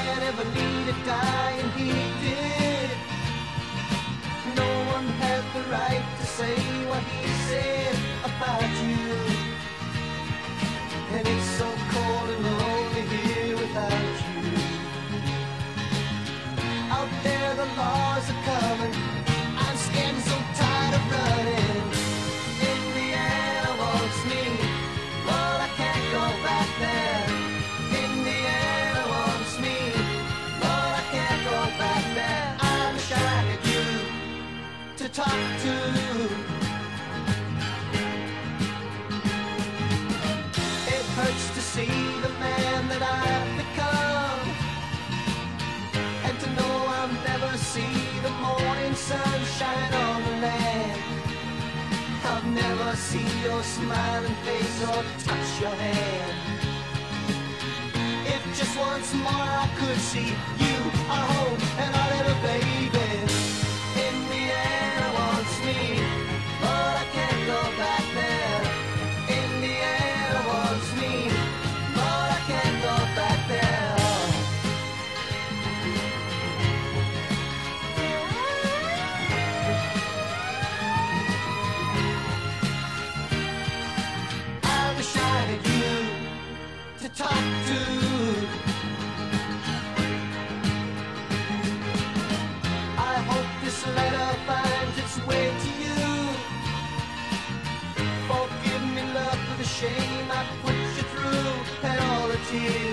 man ever need to die, and he did. No one had the right to say what he said about you. And it's so cold and lonely here without you. Out there the laws are coming, I'm scared and so tired of running. Indiana wants me, but I can't go back there. Indiana wants me, but I can't go back there. I wish I had you to talk to. It hurts to see the man that I've become, and to know I'll never see the morning sunshine on the land. I'll never see your smiling face or touch your hand. If just once more I could see you, our home, and our little baby. Indiana wants me, but I can't go back there. Indiana wants me, but I can't go back there. I wish I had you to talk to. I hope this letter finds its way to you. Forgive me, love, for the shame I put you through, and all the tears